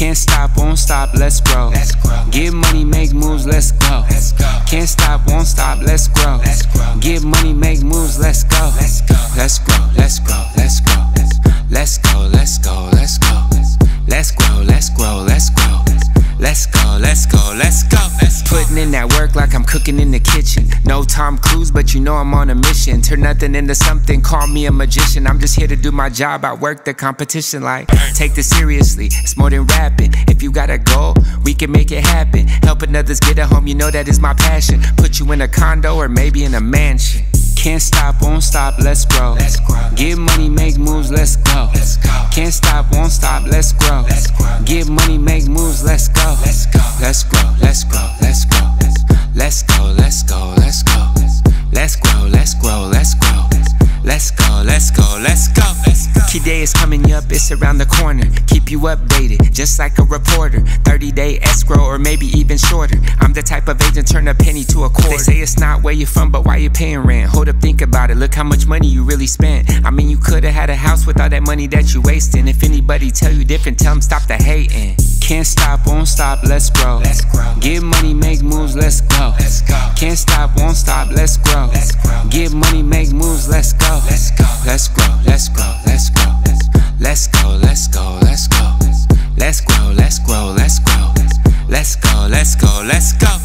Can't stop, won't stop, let's grow. Get money, make moves, let's go. Can't stop, won't stop, let's grow. Get money, make moves, let's go. Let's grow, let's grow, let's grow. Let's go, let's go, let's go. Let's grow, let's grow, let's grow. Let's go, let's go, let's go. Putting in that work like I'm cooking in the kitchen. No Tom Cruise, but you know I'm on a mission. Turn nothing into something, call me a magician. I'm just here to do my job, I work the competition like. Take this seriously, it's more than rapping. If you got a goal, we can make it happen. Helping others get a home, you know that is my passion. Put you in a condo or maybe in a mansion. Can't stop, won't stop, let's grow. Get money, make moves, let's go. Can't stop, won't stop, let's grow. Get money, make moves, let's go. Let's grow, let's grow, let's grow. Let's go, let's go, let's go. Let's grow, let's grow, let's grow. Let's go, let's go, let's go. Key is coming up, it's around the corner. Keep you updated, just like a reporter. 30-day escrow or maybe even shorter. I'm the type of agent, turn a penny to a quarter. They say it's not where you're from, but why you paying rent? Hold up, think about it, look how much money you really spent. I mean, you could've had a house with all that money that you wasting. If anybody tell you different, tell them stop the hating. Can't stop, won't stop, let's grow. Get money, make moves, let's go. Can't stop, won't stop, let's grow. Get money, make moves, let's go. Let's grow, let's grow, let's grow. Let's go, let's go, let's go. Let's grow, let's grow, let's grow. Let's go, let's go, let's go.